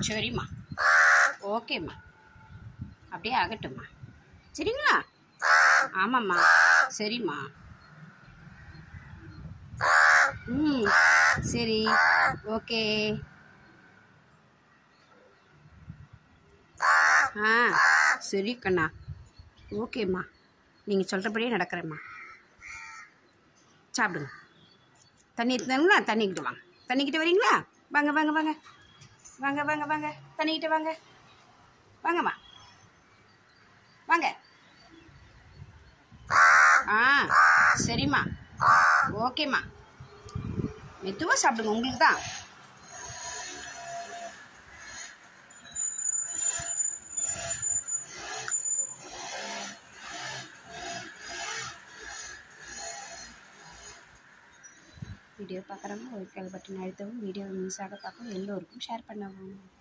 சரிம்மா. ஓகேம்மா. அப்படியே ஆகட்டும்மா. சரிங்களா? ஆமாம்மா. சரிம்மா. ம். சரி. ஓகே. ஆ சரி கண்ணா. ஓகேம்மா. நீங்கள் சொல்கிறபடியே நடக்கிறேம்மா. சாப்பிடுங்க. தண்ணி எடுத்துங்களா? தண்ணிக்கிட்ட வாங்க. தண்ணிக்கிட்ட வரீங்களா? வாங்க வாங்க வாங்க வாங்க வாங்க வாங்க தண்ணிக்கிட்ட வாங்க. வாங்கம்மா வாங்க. ஆ சரிம்மா. ஓகேம்மா. மெதுவாக சாப்பிடுங்க, உங்களுக்கு தான். வீடியோ பார்க்குறவங்க ஒரு பட்டன் அழுத்தவும், வீடியோவை மிஸ் ஆக பார்க்கவும், எல்லோருக்கும் ஷேர் பண்ணவும்.